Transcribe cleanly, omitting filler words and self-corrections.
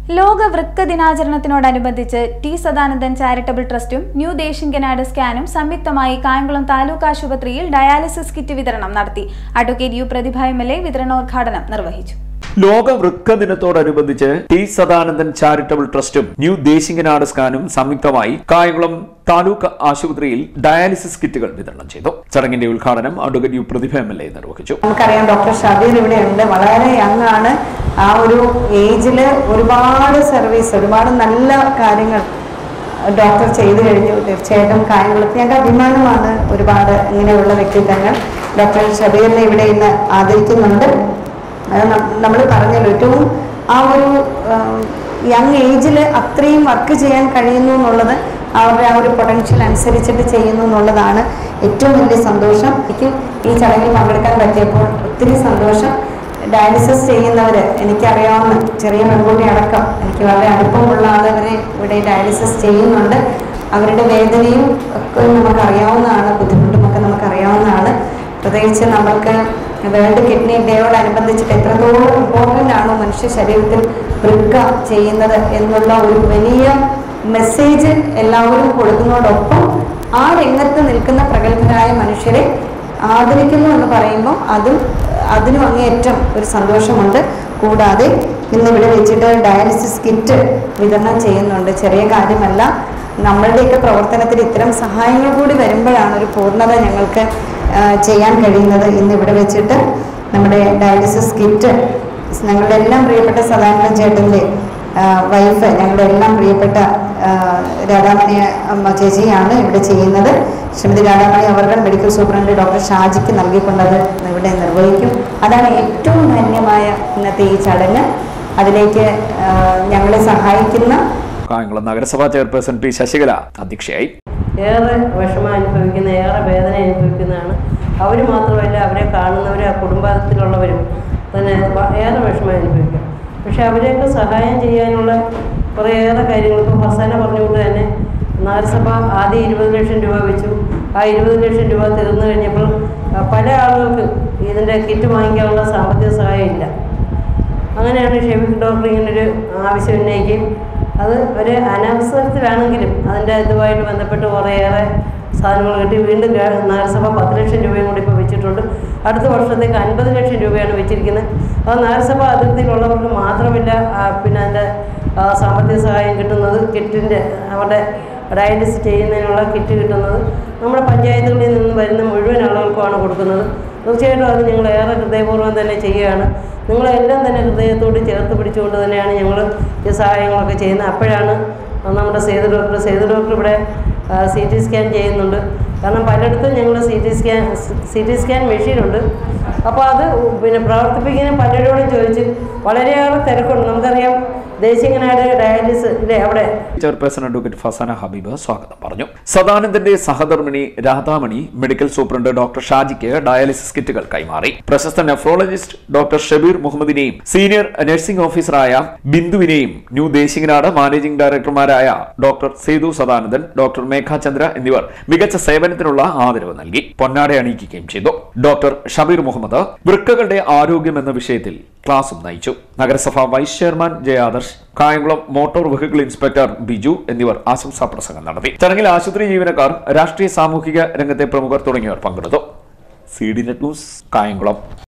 ലോക വൃക്ക ദിനാചരണത്തിനോടനുബന്ധിച്ച് ടി സദാനന്ദൻ ചാരിറ്റബിൾ ട്രസ്റ്റും ന്യൂ ദേശിംഗനാട് സ്കാനും സംയുക്തമായി കായംകുളം താലൂക്ക് ആശുപത്രിയിൽ ഡയാലിസിസ് കിറ്റ് വിതരണം നടത്തി. അഡ്വക്കേറ്റ് യു പ്രതിഭ MLA വിതരണോദ്ഘാടനം നിർവഹിച്ചു. ലോക വൃക്ക ദിനത്തോടനുബന്ധിച്ച് ടി സദാനന്ദൻ ചാരിറ്റബിൾ ട്രസ്റ്റും ന്യൂ ദേശിംഗനാട് സ്കാനും സംയുക്തമായി കായംകുളം താലൂക്ക് ആശുപത്രിയിൽ ഡയാലിസിസ് കിറ്റുകൾ വിതരണം ചെയ്തു. ചടങ്ങിന്റെ ഉദ്ഘാടനം അഡ്വക്കേറ്റ് യു പ്രതിഭ MLA നിർവഹിച്ചു. നമുക്കറിയാം ഡോക്ടർ ഷബീർ ഇവിടെയുണ്ട്. വളരെ യങ് ആണ്. ആ ഒരു ഏജില് ഒരുപാട് സർവീസ്, ഒരുപാട് നല്ല കാര്യങ്ങൾ ഡോക്ടർ ചെയ്തു കഴിഞ്ഞു. തീർച്ചയായിട്ടും കായംകുളത്ത് ഞങ്ങൾക്ക് അഭിമാനമാണ്. ഒരുപാട് ഇങ്ങനെയുള്ള വ്യക്തിത്വങ്ങൾ ഡോക്ടർ ഷബീറിനെ ഇവിടെ ഇന്ന് ആദരിക്കുന്നുണ്ട്. നമ്മൾ പറഞ്ഞല്ലോ, ഏറ്റവും ആ ഒരു യങ് ഏജിൽ അത്രയും വർക്ക് ചെയ്യാൻ കഴിയുന്നു എന്നുള്ളത് അവരുടെ ആ ഒരു പൊട്ടൻഷ്യൽ അനുസരിച്ചിട്ട് ചെയ്യുന്നു എന്നുള്ളതാണ് ഏറ്റവും വലിയ സന്തോഷം. എനിക്ക് ഈ ചടങ്ങിൽ പങ്കെടുക്കാൻ പറ്റിയപ്പോൾ ഒത്തിരി സന്തോഷം. ഡയാലിസിസ് ചെയ്യുന്നവർ, എനിക്കറിയാവുന്ന ചെറിയ പെൺകുട്ടി അടക്കം എനിക്ക് വളരെ അടുപ്പമുള്ള ആളുകളെ ഇവിടെ ഡയാലിസിസ് ചെയ്യുന്നുണ്ട്. അവരുടെ വേദനയും ഒക്കെ നമുക്കറിയാവുന്നതാണ്, ബുദ്ധിമുട്ടുമൊക്കെ നമുക്കറിയാവുന്നതാണ്. പ്രത്യേകിച്ച് നമ്മൾക്ക് വേൾഡ് കിഡ്നി ഡേയോടനുബന്ധിച്ചിട്ട് എത്രത്തോളം ഇമ്പോർട്ടൻ്റ് ആണോ മനുഷ്യ ശരീരത്തിൽ വൃക്ക ചെയ്യുന്നത് എന്നുള്ള ഒരു വലിയ മെസ്സേജ് എല്ലാവരും കൊടുക്കുന്നതോടൊപ്പം ആ രംഗത്ത് നിൽക്കുന്ന പ്രഗത്ഭരായ മനുഷ്യരെ ആദരിക്കുന്നു എന്ന് പറയുമ്പോൾ അതിനും അങ്ങേയറ്റം ഒരു സന്തോഷമുണ്ട്. കൂടാതെ ഇന്നിവിടെ വെച്ചിട്ട് ഡയാലിസിസ് കിറ്റ് വിതരണം ചെയ്യുന്നുണ്ട്. ചെറിയ കാര്യമല്ല. നമ്മളുടെയൊക്കെ പ്രവർത്തനത്തിൽ ഇത്തരം സഹായങ്ങൾ കൂടി വരുമ്പോഴാണ് ഒരു പൂർണ്ണത ഞങ്ങൾക്ക് ചെയ്യാൻ കഴിയുന്നത്. ഇന്നിവിടെ വെച്ചിട്ട് നമ്മുടെ ഡയാലിസിസ് കിറ്റ് ഞങ്ങളുടെ എല്ലാം പ്രിയപ്പെട്ട സദാനന്ദൻ ചേട്ടൻ്റെ വൈഫ്, ഞങ്ങളുടെ എല്ലാം പ്രിയപ്പെട്ട രാധാമണി അമ്മ ചേച്ചിയാണ് ഇവിടെ ചെയ്യുന്നത്. ശ്രീമതി രാധാമണി അവർ മെഡിക്കൽ സൂപ്രണ്ട് ഡോക്ടർ ഷാജിക്ക് നൽകിക്കൊണ്ടത് ഇവിടെ നിർവഹിക്കും. അതാണ് ഏറ്റവും ധന്യമായ ഇന്നത്തെ ഈ ചടങ്ങ്. അതിലേക്ക് ഞങ്ങളെ സഹായിക്കുന്ന കായംകുളം നഗരസഭാ ചെയർപേഴ്സൺ പി ശശികല അധ്യക്ഷയായി. ഏറെ വിഷമം അനുഭവിക്കുന്ന, ഏറെ വേദന അനുഭവിക്കുന്നതാണ്. അവർ മാത്രമല്ല, അവരെ കാണുന്നവരും ആ കുടുംബത്തിലുള്ളവരും തന്നെ ഏറെ വിഷമം അനുഭവിക്കും. പക്ഷെ അവരെയൊക്കെ സഹായം ചെയ്യാനുള്ള കുറേയേറെ കാര്യങ്ങൾ ഇപ്പോൾ ഫർസാന പറഞ്ഞുകൊണ്ട് തന്നെ നഗരസഭ ആദ്യം 20 ലക്ഷം രൂപ വെച്ചു. ആ 20 ലക്ഷം രൂപ തീർന്നു കഴിഞ്ഞപ്പോൾ പല ആളുകൾക്ക് ഇതിൻ്റെ കിറ്റ് വാങ്ങിക്കാനുള്ള സാമ്പത്തിക സഹായം ഇല്ല. അങ്ങനെയാണ് ഷെഫീഖ് ഡോക്ടർ ഇങ്ങനൊരു ആവശ്യം ഉന്നയിക്കുകയും അത് ഒരു അനവസരത്തിലാണെങ്കിലും അതിൻ്റെ ഇതുമായിട്ട് ബന്ധപ്പെട്ട് കുറേയേറെ സാധനങ്ങൾ കിട്ടി. വീണ്ടും നഗരസഭ 10 ലക്ഷം രൂപയും കൂടി ഇപ്പോൾ വെച്ചിട്ടുണ്ട്. അടുത്ത വർഷത്തേക്ക് 50 ലക്ഷം രൂപയാണ് വെച്ചിരിക്കുന്നത്. അത് നഗരസഭ അതിർത്തിയിലുള്ളവർക്ക് മാത്രമല്ല, പിന്നെ അതിൻ്റെ സാമ്പത്തിക സഹായം കിട്ടുന്നത്, കിറ്റിൻ്റെ അവിടെ ഡയാലിസിസ് ചെയ്യുന്നതിനുള്ള കിറ്റ് കിട്ടുന്നത് നമ്മുടെ പഞ്ചായത്തുകളിൽ നിന്ന് വരുന്ന മുഴുവൻ ആളുകൾക്കുമാണ് കൊടുക്കുന്നത്. തീർച്ചയായിട്ടും അത് ഞങ്ങൾ ഏറെ ഹൃദയപൂർവ്വം തന്നെ ചെയ്യുകയാണ്. നിങ്ങളെല്ലാം തന്നെ ഹൃദയത്തോട് ചേർത്ത് പിടിച്ചുകൊണ്ട് തന്നെയാണ് ഞങ്ങൾ ഈ സഹായങ്ങളൊക്കെ ചെയ്യുന്നത്. അപ്പോഴാണ് നമ്മുടെ സേതു ഡോക്ടർ ഇവിടെ CT സ്കാൻ ചെയ്യുന്നുണ്ട്. കാരണം പലയിടത്തും ഞങ്ങൾ CT സ്കാൻ മെഷീനുണ്ട്. അപ്പോൾ അത് പിന്നെ പ്രവർത്തിപ്പിക്കുന്ന പലരോടും ചോദിച്ച് വളരെയേറെ തിരക്കുണ്ട്. നമുക്കറിയാം ദേശിംഗനാട് ഡയാലിസിസ് ഇല്ലേ, അവിടെ ചെയർപേഴ്സൺ അഡ്വക്കേറ്റ് ഫർസാന ഹബീബ് സ്വാഗതം പറഞ്ഞു. സദാനന്ദന്റെ സഹധർമ്മിണി രാധാമണി മെഡിക്കൽ സൂപ്രണ്ട് ഡോക്ടർ ഷാജിക്ക് ഡയാലിസിസ് കിറ്റുകൾ കൈമാറി. പ്രശസ്ത നെഫ്രോളജിസ്റ്റ് ഡോക്ടർ ഷബീർ മുഹമ്മദിനെയും സീനിയർ നഴ്സിംഗ് ഓഫീസറായ ബിന്ദുവിനെയും ന്യൂ ദേശിംഗനാട് മാനേജിംഗ് ഡയറക്ടർമാരായ ഡോക്ടർ സേതു സദാനന്ദൻ, ഡോക്ടർ മേഘ ചന്ദ്ര എന്നിവർ മികച്ച സേവനത്തിനുള്ള ആദരവ് നൽകി. പൊന്നാട അണിയിക്കുകയും ചെയ്തു. ഡോക്ടർ ഷബീർ മുഹമ്മദ് വൃക്കകളുടെ ആരോഗ്യം എന്ന വിഷയത്തിൽ ക്ലാസും നയിച്ചു. നഗരസഭാ vice chairman Jayadarsh, Kayamkulam motor vehicle inspector Biju എന്നിവർ ആശംസാ പ്രസംഗം നടത്തി. ചടങ്ങിൽ ആശുപത്രി ജീവനക്കാർ, രാഷ്ട്രീയ സാമൂഹിക രംഗത്തെ പ്രമുഖർ തുടങ്ങിയവർ പങ്കെടുത്തു. CDNet news, Kayamkulam.